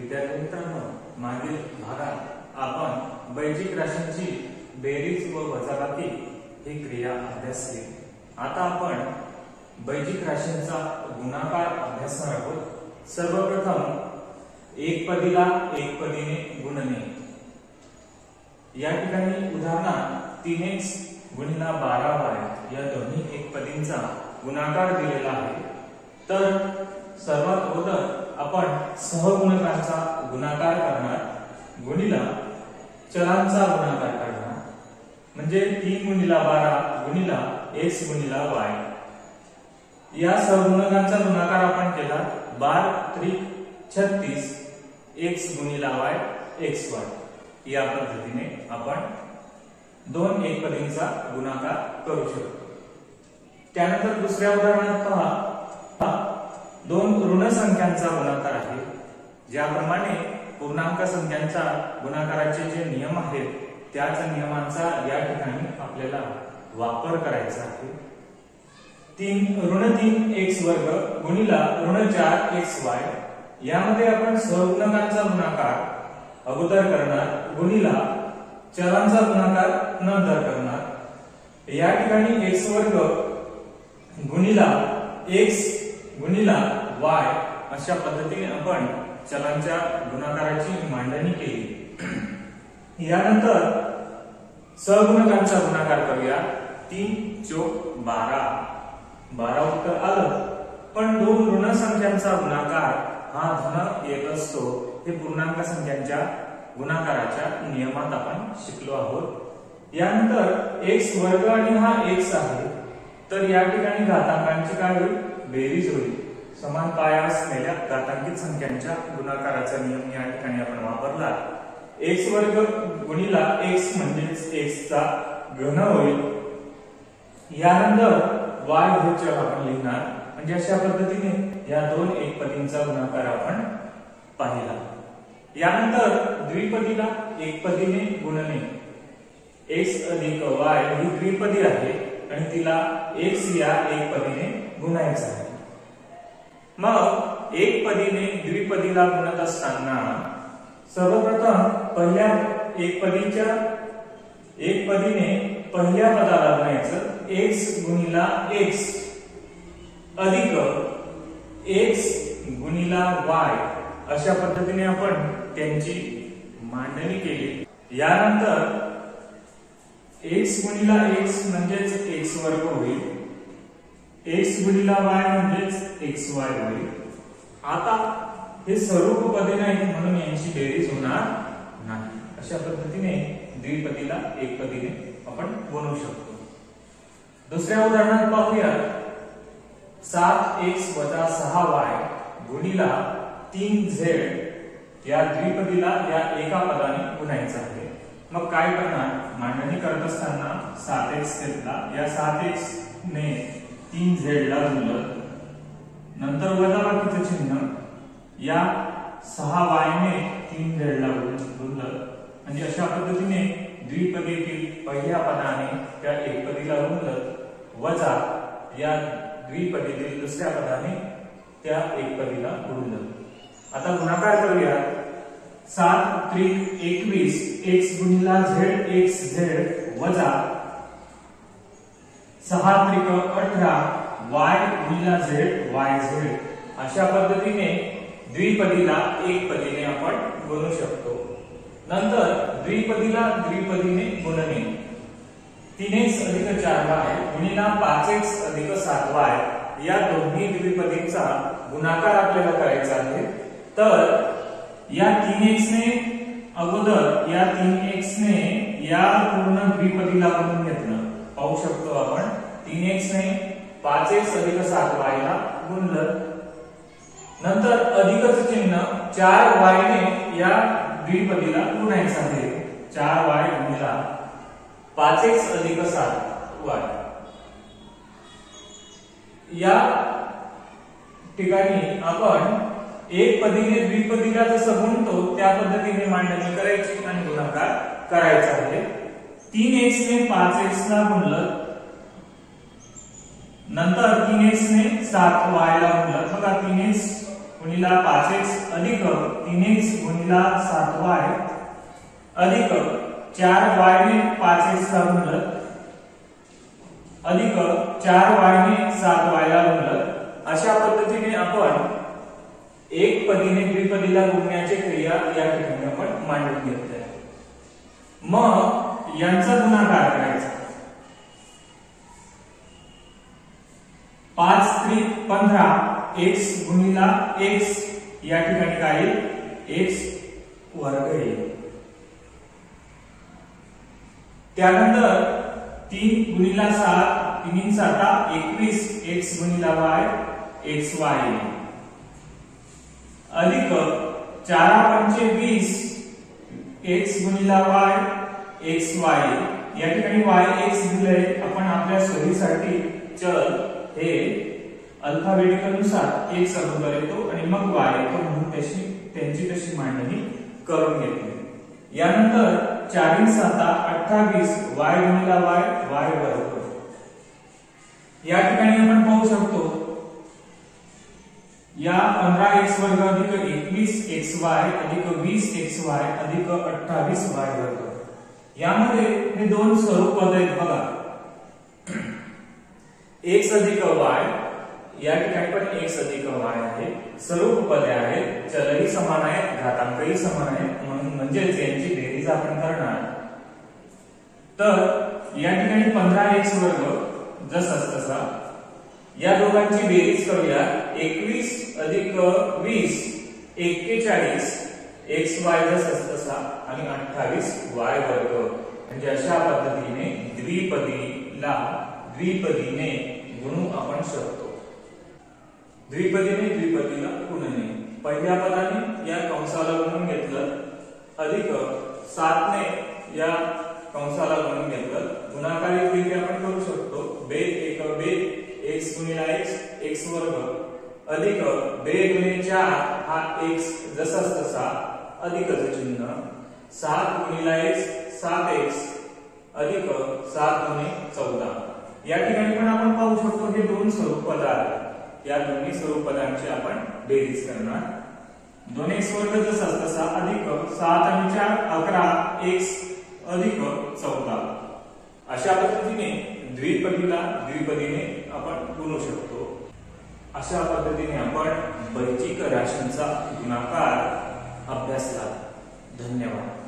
विद्यार्थी मित्रांनो, मागील भागात आपण बैजिक राशींची बेरीज व वजाबाकी ही क्रिया अभ्यासली। आता आपण बैजिक राशींचा गुणाकार अभ्यासणार आहोत। सर्वप्रथम एकपदीला एकपदीने गुणणे। या ठिकाणी उदाहरणात 3x गुणिला 12y या दोन्ही एकपदींचा गुणाकार दिलेला आहे। तर सर्वात अगोदर आपण सहगुणकांचा गुणाकार करणार गुणिला चलांचा गुणाकार करणार, म्हणजे 3 गुणिला 12 गुणिला x गुणिला y। या सहगुणकांचा गुणाकार आपण केला 12 36 x गुणिला y xy। या पद्धतीने आपण दोन एकपदींचा गुणाकार करू शकतो। त्यानंतर दुसऱ्या उदाहरणात पहा, दोन ऋण संख्यांचा गुणाकार आहे। ज्याप्रमाणे पूर्णांक संख्यांच्या गुणाकाराचे जे नियम आहेत त्याच नियमांचा या ठिकाणी आपल्याला वापर करायचा आहे। 3 वर्ग गुणिला ऋण 4xy। यामध्ये आपण सहगुणकांचा गुणाकार अगोदर करणार गुणिला चलांचा गुणाकार नंतर करणार। या ठिकाणी x वर्ग गुणिला x गुणिला y अशा पद्धतीने आपण चलांच्या गुणाकाराची मांडणी केली। यानंतर सहगुणकांचा गुणाकार करूया। 3 + 12 उत्तर आलं। पण दोन ऋण संख्यांचा गुणाकार हा धन येत असतो, हे पूर्णांक संख्यांच्या गुणाकाराच्या नियमात आपण शिकलो आहोत। यानंतर x वर्ग आणि हा x आहे, तर या ठिकाणी घातांकांची काय होईल? बेरीज होईल। समान पाया असलेल्या घातांकित संख्यांच्या गुणाकाराचा नियम या ठिकाणी आपण वापरला। x वर्ग गुणिला x म्हणजेच x चा घन होईल। यानंतर y हे चल आपण लिहिणार, म्हणजे अशा पद्धतीने या दोन एकपदींचा गुणाकार आपण पाहिला। यानंतर द्विपदीला एकपदीने गुणणे। x अधिक y ही द्विपदी आहे आणि तिला x या एकपदीने गुणायचं आहे। मग एकपदीने द्विपदीला गुणत असताना सर्वप्रथम पहिल्या एकपदीने पहिल्या पदाला गुणायचं x गुणिला x अधिक x गुणिला y अशा पद्धतीने आपण त्यांची मांडणी केली। यानंतर x गुणिला x म्हणजेच x वर्ग होईल, x गुणिला y म्हणजेच xy होईल। आता हे स्वरूप पदे नाहीत म्हणून यांची बेरीज होणार नाही। अशा पद्धतीने द्विपदीला एकपदीने आपण गुणू शकतो। दुसऱ्या उदाहरणात पाहूया। 7x - 6y गुणिला 3z या द्विपदीला या एका पदाने गुणायचं आहे। मग काय करणार? मांडणी करत असताना 7x घेतला, या 7x ने 3z ला गुणलं, नंतर वजाबाकीचं चिन्ह या 6y ने 3z ला गुणलं, म्हणजे अशा पद्धतीने द्विपदीतील पहिल्या पदाने त्या एकपदीला गुणलं, वजा या द्विपदीतील दुसऱ्या पदाने त्या एकपदीला गुणलं। आता गुणाकार करूया। 7 × 21 x गुणिला z xz वजा 6 × 18 y गुणिला z yz अशा पद्धतीने द्विपदीला एकपदीने आपण गुणू शकतो। नंतर द्विपदीला द्विपदीने गुणणे। 3x अधिक 4y गुणिला 5x अधिक 7y या दोन्ही द्विपदींचा गुणाकार आपल्याला करायचा आहे। तर या 3x ने अगोदर या 3x ने या पूर्ण द्विपदीला गुणून घेतलं, पाहू शकतो आपण 3x ने 5x अधिक 7y ला गुणलं, नंतर अधिकच चिन्ह 4y ने या द्विपदीला गुणायचं आहे। 4y गुणिला 5x अधिक 7y। या ठिकाणी आपण एकपदीने द्विपदीला जसं गुणतो त्या पद्धतीने मांडणी करायची आणि गुणाकार करायचा आहे। 3x ने 5x ला गुणलं, नंतर 3x ने 7y ला गुणलं, बघा 3x गुणिला 5x अधिक 3x गुणिला 7y अधिक 4y ने 5x ला गुणलं अधिक 4y ने 7y ला गुणलं। अशा पद्धतीने आपण एक पदीने द्विपदीला गुणण्याची क्रिया या ठिकाणी आपण मांडून घेतली आहे। मग यांचा गुणाकार करायचा। 5 त्रिक 15 x गुणिला x या ठिकाणी काय येईल x वर्ग येईल। त्यानंतर 3 गुणिला 7 3 7 21 x गुणिला y xy येईल अधिक 4 पंचे 20 x गुणिला y xy या ठिकाणी y x दिले। आपण आपल्या सोयीसाठी चल हे अल्फाबेटिक नुसार x अगोदर येतो आणि मग y येतो म्हणून त्यांची तशी मांडणी करून घेतली। यानंतर 4 7 28 y गुणिला y y वर्ग या ठिकाणी आपण पाहू शकतो या 15x वर्ग अधिक 21xy अधिक 20xy अधिक 28y वर्ग यामध्ये हे दोन स्वरूप पद आहेत बघा। x अधिक y या ठिकाणी पण x अधिक y आहे। स्वरूप पदे आहेत, चलही समान आहेत, घातांकही समान आहेत, म्हणून म्हणजेच यांची बेरीज आपण करणार तर या ठिकाणी 15x वर्ग जसाच तसा या दोघांची बेरीज करूया। 21 अधिक 20 41 xy जसाच तसा आणि 28y वर्ग म्हणजे अशा पद्धतीने द्विपदीला द्विपदीने गुणू आपण शकतो। द्विपदीने द्विपदीला गुणणे पहिल्या पदाने या कंसाला गुणून घेतलं अधिक 7 ने या कंसाला गुणून घेतलं। गुणाकारी क्रिया आपण करू शकतो। बे एक बे x गुणिला x x वर्ग अधिक बे गुणिले 4 हा x जसाच तसा अधिकच चिन्ह 7 गुणिला x 7x अधिक 7 गुणिले 14 या ठिकाणी पण आपण पाहू शकतो हे दोन स्वरूप पद आहेत। या दोन्ही स्वरूप पदांची आपण बेरीज करणार। 2x वर्ग जसाच तसा अधिक 7 आणि 4 11 x अधिक 14 अशा पद्धतीने द्विपदीला द्विपदीने आपण गुणू शकतो। अशा पद्धतीने आपण बैजिक राशींचा गुणाकार अभ्यासला। धन्यवाद।